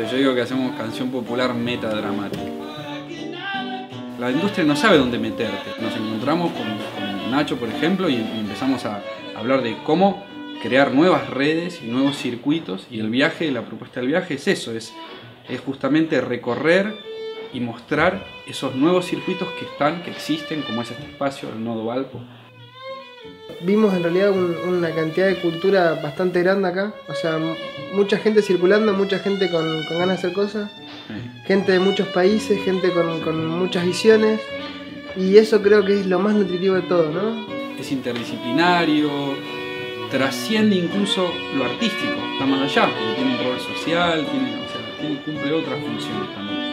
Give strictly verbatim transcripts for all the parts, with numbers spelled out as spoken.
Entonces yo digo que hacemos canción popular metadramática. La industria no sabe dónde meterte. Nos encontramos con, con Nacho, por ejemplo, y, y empezamos a hablar de cómo crear nuevas redes y nuevos circuitos. Y el viaje, la propuesta del viaje es eso, es, es justamente recorrer y mostrar esos nuevos circuitos que están, que existen, como es este espacio, el Nodo Valpo. Vimos en realidad un, una cantidad de cultura bastante grande acá, o sea, mucha gente circulando, mucha gente con, con ganas de hacer cosas, sí. Gente de muchos países, gente con, con muchas visiones, y eso creo que es lo más nutritivo de todo, ¿no? Es interdisciplinario, trasciende incluso lo artístico, está más allá, porque tiene un rol social, tiene, o sea, tiene, cumple otras funciones también.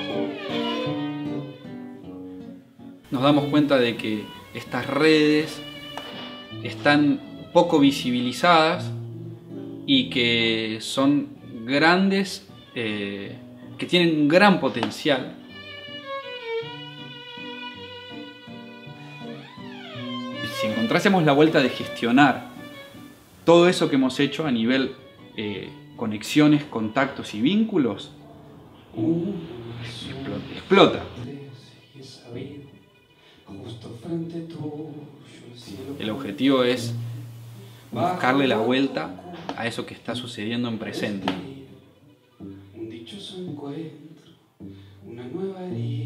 Nos damos cuenta de que estas redes están poco visibilizadas y que son grandes, eh, que tienen un gran potencial. Si encontrásemos la vuelta de gestionar todo eso que hemos hecho a nivel eh, conexiones, contactos y vínculos, uh, explota, explota. El objetivo es buscarle la vuelta a eso que está sucediendo en presente. Un dichoso encuentro, una nueva herida.